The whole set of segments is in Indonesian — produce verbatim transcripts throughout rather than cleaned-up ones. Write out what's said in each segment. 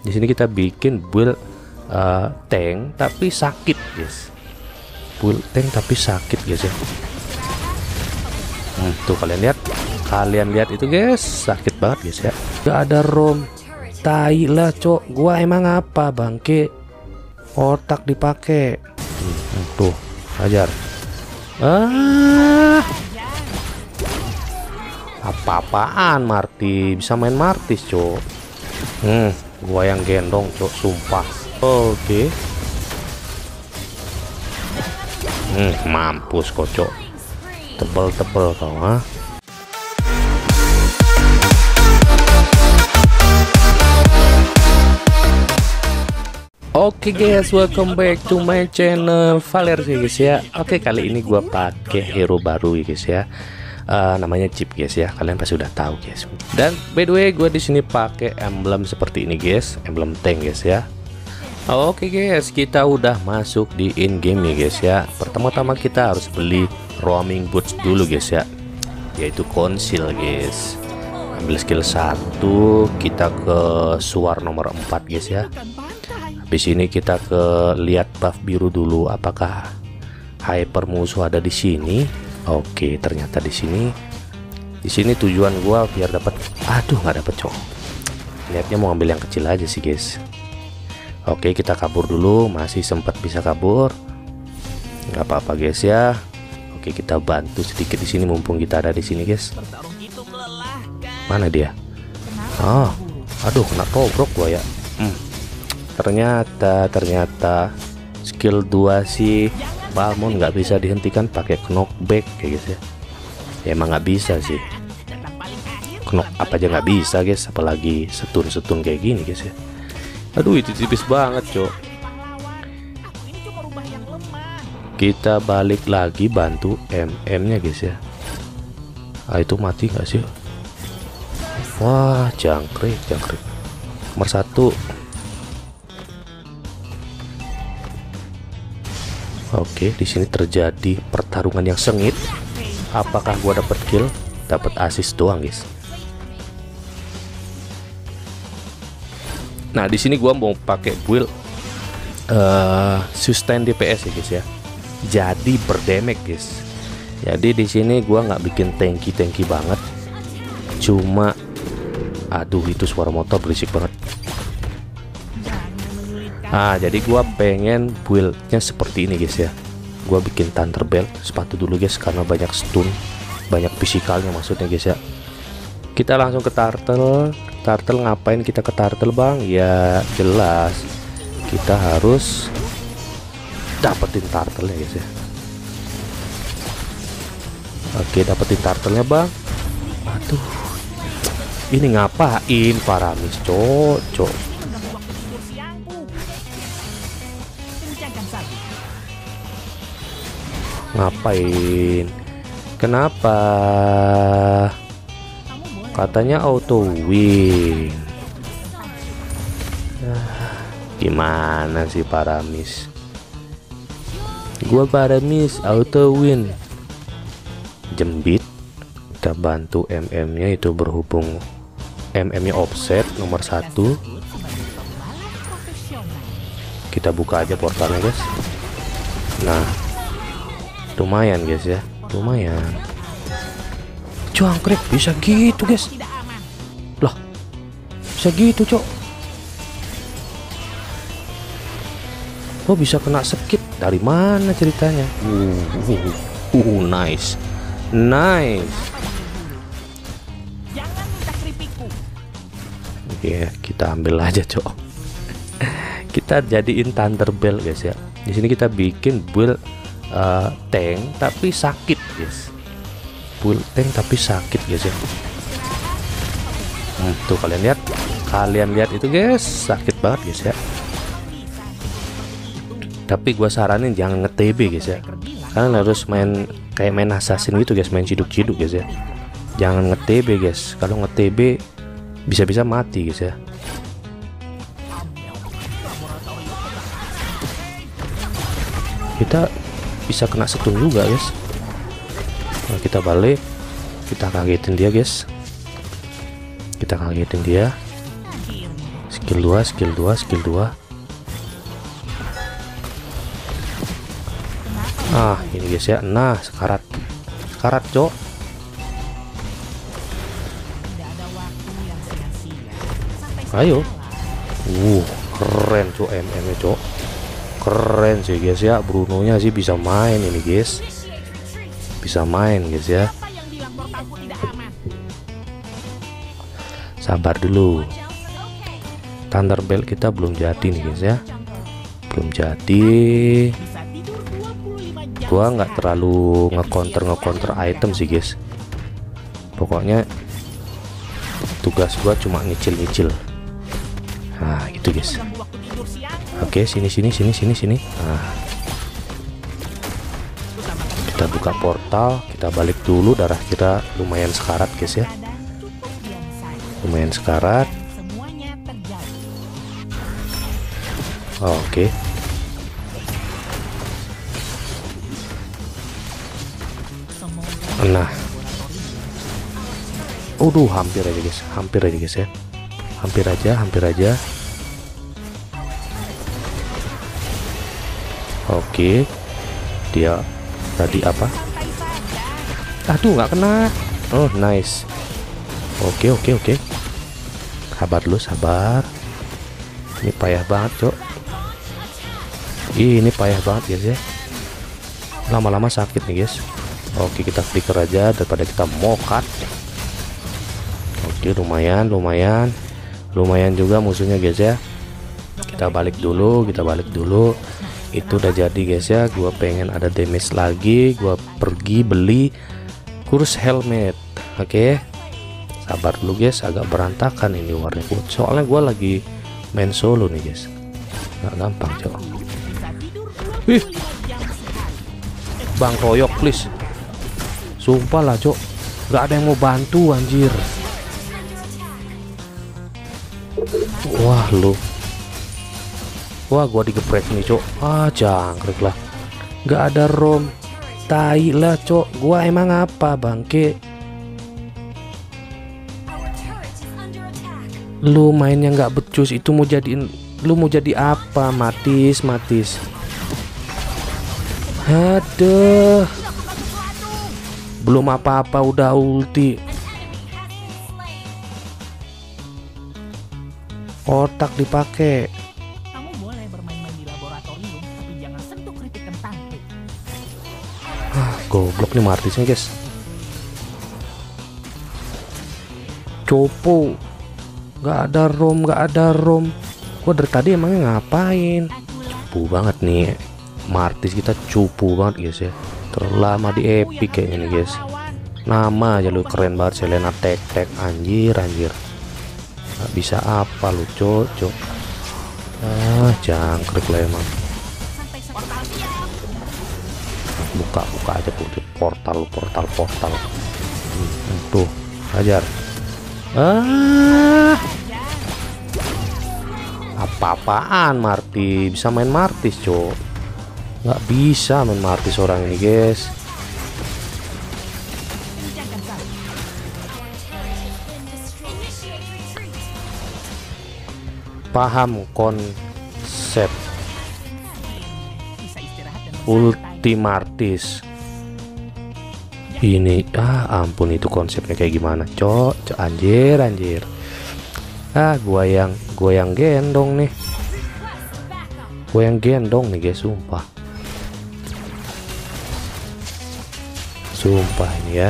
Di sini kita bikin build uh, tank tapi sakit guys. Build tank tapi sakit guys ya. Hmm, tuh kalian lihat, kalian lihat itu guys, sakit banget guys ya. Gak ada rom, tai lah cok. Gua emang apa bangke, otak dipakai. Hmm, tuh ajar. Ah, apa-apaan Marty, bisa main Martis cok. Hmm, gua yang gendong cok, sumpah. Oke. Okay. Hmm, mampus kocok. Tebel-tebel kau ha. Oke okay guys, welcome back to my channel Valer sih guys ya. Oke okay, kali ini gua pakai hero baru ya guys ya. Uh, namanya Chip guys ya. Kalian pasti udah tahu guys. Dan by the way, gua di sini pakai emblem seperti ini guys, emblem tank guys ya. Oke okay guys, kita udah masuk di in game nih guys ya. Pertama-tama kita harus beli roaming boots dulu guys ya, yaitu konsil guys. Ambil skill satu, kita ke suar nomor empat guys ya. Habis ini kita ke lihat buff biru dulu, apakah hyper musuh ada di sini. Oke, ternyata di sini. Di sini tujuan gua biar dapat, aduh nggak dapet cowok. Niatnya mau ambil yang kecil aja sih guys. Oke, kita kabur dulu, masih sempat bisa kabur, nggak apa-apa guys ya. Oke, kita bantu sedikit di sini mumpung kita ada di sini guys. Mana dia? Oh, aduh kena tobrok gua ya. Hmm. Ternyata, ternyata skill dua sih Balmond nggak bisa dihentikan pakai knockback kayak guys ya. Ya emang nggak bisa sih. Knock apa aja nggak bisa guys, apalagi setun-setun kayak gini guys ya. Aduh itu tipis banget cok. Kita balik lagi bantu M M nya guys ya. Ah itu mati nggak sih? Wah jangkrik jangkrik nomor satu. Oke, di sini terjadi pertarungan yang sengit. Apakah gua dapat kill? Dapat assist doang guys. Nah di sini gua mau pakai build uh, sustain D P S ya guys ya. Jadi berdamage guys. Jadi di sini gua nggak bikin tanky tanky banget. Cuma, aduh itu suara motor berisik banget. Ah jadi gua pengen buildnya seperti ini guys ya. Gua bikin Thunderbelt sepatu dulu guys karena banyak stun, banyak fisikalnya maksudnya guys ya. Kita langsung ke turtle. Turtle ngapain kita ke turtle bang? Ya jelas kita harus dapetin turtle ya guys ya. Oke dapetin turtle nya bang. Aduh ini ngapain Paramis cocok. Ngapain? Kenapa? Katanya auto win. Ah, gimana sih Paramis? Gua Paramis auto win. Jembit. Kita bantu M M nya itu berhubung M M nya offset nomor satu. Kita buka aja portalnya guys. Nah lumayan guys ya, lumayan. Jangkrik bisa gitu guys. Lah bisa gitu cok. Oh bisa kena skip, dari mana ceritanya? Uh, uh, uh nice nice. Oke kita ambil aja cok. Kita jadiin Thunderbelt guys ya. Di sini kita bikin build uh, tank tapi sakit guys. Build tank tapi sakit guys ya. Hmm, tuh kalian lihat, kalian lihat itu guys, sakit banget guys ya. Tapi gua saranin jangan nge-T B guys ya. Kalian harus main kayak main assassin gitu guys, main ciduk-ciduk guys ya. Jangan nge-T B guys. Kalau nge-T B bisa-bisa mati guys ya. Kita bisa kena stun juga guys. Nah, kita balik, kita kagetin dia guys. Kita kagetin dia. skill dua, skill dua, skill dua. Ah, ini guys ya. Nah, sekarat. Sekarat, Cok. Ayo. Uh, keren, Cok, M M-nya, Cok. Keren sih, guys ya. Bruno-nya sih bisa main ini, guys. Bisa main, guys ya. Sabar dulu. Thunderbolt kita belum jadi nih, guys ya. Belum jadi. Gua nggak terlalu ngecounter ngecounter item sih, guys. Pokoknya tugas gua cuma nyicil-nyicil. Nah, gitu, guys. Oke, sini sini sini sini sini. Nah. Kita buka portal, kita balik dulu. Darah kita lumayan sekarat, guys ya. Lumayan sekarat. Oke. Nah, udah hampir aja, guys, hampir aja, guys ya, hampir aja, hampir aja. Oke, dia tadi apa? Aduh, nggak kena. Oh, nice. Oke, oke, oke. Sabar dulu, sabar. Ini payah banget, Cok. Ini payah banget, guys ya. Lama-lama sakit nih, guys. Oke, kita flicker aja daripada kita mokat. Oke, lumayan, lumayan, lumayan juga musuhnya, guys ya. Kita balik dulu, kita balik dulu. Itu udah jadi, guys ya. Gua pengen ada damage lagi. Gua pergi beli kurs helmet. Oke, sabar dulu, guys. Agak berantakan ini warnanya. Soalnya gua lagi main solo nih, guys. Nggak gampang, Cok. Ih, Bang Royok, please. Sumpah lah, Cok, nggak ada yang mau bantu, anjir. Wah, lu. Wah, gua digeprek nih, Cok. Ah, jangkrik lah. Nggak ada rom. Tai lah, Cok. Gua emang apa, bangke? Lu mainnya nggak becus, itu mau jadiin, lu mau jadi apa? Matis, matis. Aduh. Belum apa-apa udah ulti. Otak dipakai. Kamu boleh bermain-main di laboratorium, tapi jangan sentuh kritik kentang. Ah, goblok nih martisnya, guys. Copo. Nggak ada rom, nggak ada rom. Gua dari tadi emangnya ngapain? Cupu banget nih. Martis kita cupu banget, guys ya. Terlama di epic kayaknya nih, guys. Nama aja lu keren banget, Selena tek tek, anjir anjir. Gak bisa apa lu, Cok, Cok. Ah, jangkrik lah emang. Buka buka aja portal portal portal. Hmm, tuh, ajar. Ah, apa-apaan Marti? Bisa main Martis, Cok. Nggak bisa main Martis orang ini, guys. Paham konsep ulti Martis ini. Ah, ampun, itu konsepnya kayak gimana, Cok? Cok, anjir anjir. Ah, gua yang gua yang gendong nih. Gua yang gendong nih, guys, sumpah. Sumpah ini ya.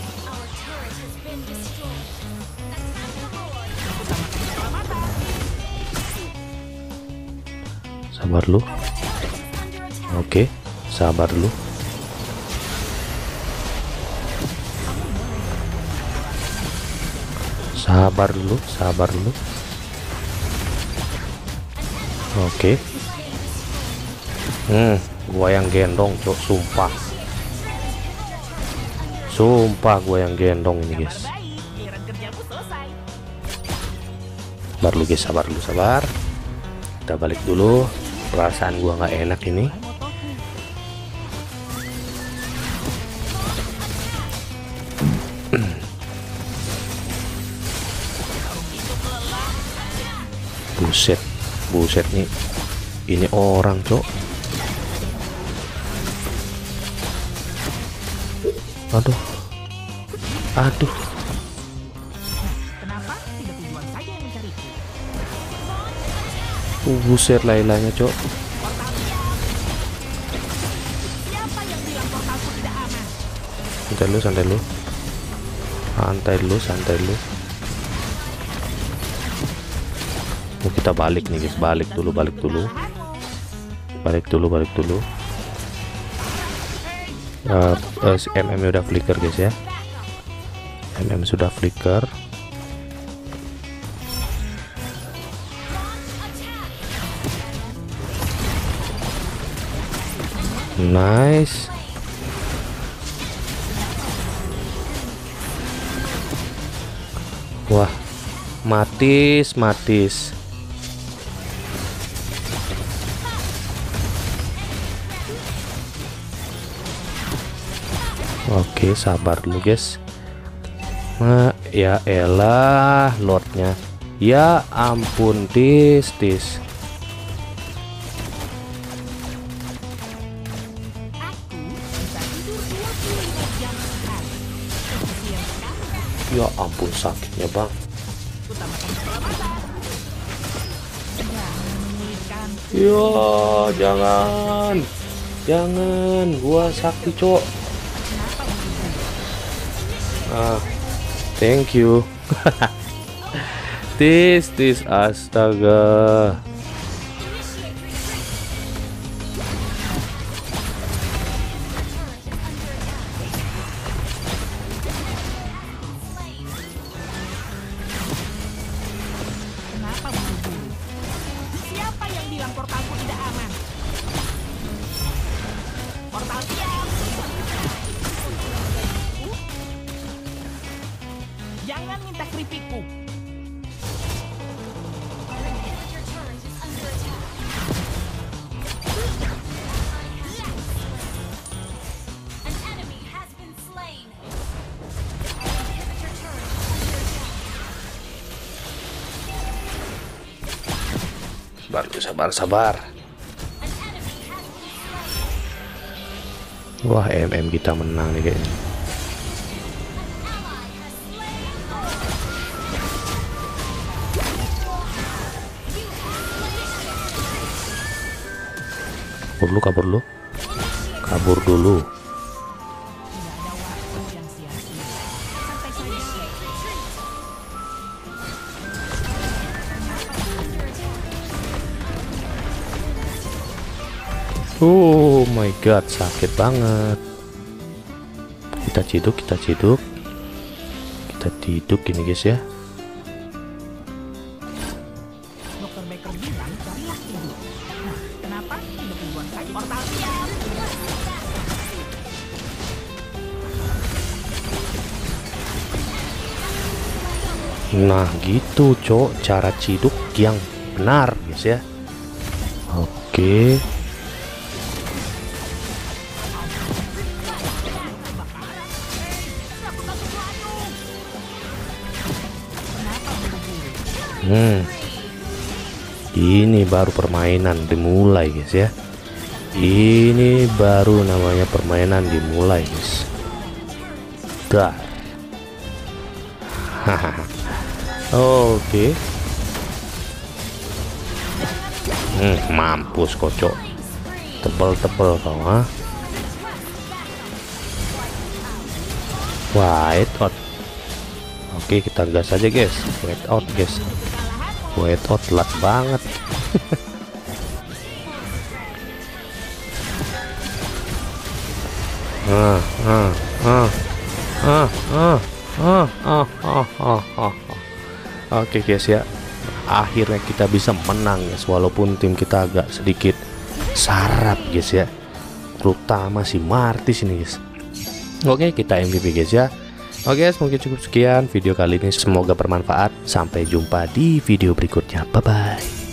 Sabar lu. Oke, sabar lu. Sabar dulu, sabar dulu. Oke. Hmm, gua yang gendong, Cok, sumpah. Sumpah gua yang gendong ini, guys. Sabar dulu, guys, sabar dulu, sabar. Kita balik dulu. Perasaan gua nggak enak ini. Buset, buset nih. Ini orang, cok. Aduh. Aduh. Kenapa tidak tujuan saja yang mencariku? Uh, buset Lailanya, cok. Portal siap. Siapa yang bilang portalku tidak aman? Santai lu, santai lu. Santai lu, santai lu. Oh, kita balik nih guys, balik dulu, balik dulu. Balik dulu, balik dulu. Uh, uh, M M udah flicker guys ya. M M sudah flicker. Nice. Wah, matis, matis. Oke, sabar dulu guys. Nah, ya elah lordnya. Ya ampun, tis tis. Ya ampun, sakitnya bang. Ya jangan, jangan, gua sakti cok. Ah, thank you. Tis tis, astaga. Kenapa buru-buru? Siapa yang bilang portalku tidak aman? Portal siap. Jangan minta keripikku. Sabar, sabar, sabar. Wah, M M kita menang nih kayaknya. Kabur dulu, kabur dulu. Kabur dulu. Tidak ada waktu yang sia-sia. Santai saja. Oh my god, sakit banget. Kita ciduk, kita ciduk. Kita ciduk ini guys ya. Dokter Baker bilang carilah tidur. Nah, kenapa tidak tujuan saja? Portal siap. Nah gitu cok, cara ciduk yang benar guys ya. Oke. Hmm, ini baru permainan dimulai guys ya. Ini baru namanya permainan dimulai guys. Dah. Oke. Hmm, mampus kocok. Tebel-tebel kau ah. White out. Oke, kita gas aja guys. White out guys. White out telat banget. ah, ah, ah, ah, ah, ah, ah, ah, ah, ah. Oke guys ya, akhirnya kita bisa menang guys, walaupun tim kita agak sedikit sarap guys ya, terutama si Martis ini guys. Oke, kita M V P guys ya. Oke guys, mungkin cukup sekian video kali ini, semoga bermanfaat. Sampai jumpa di video berikutnya, bye bye.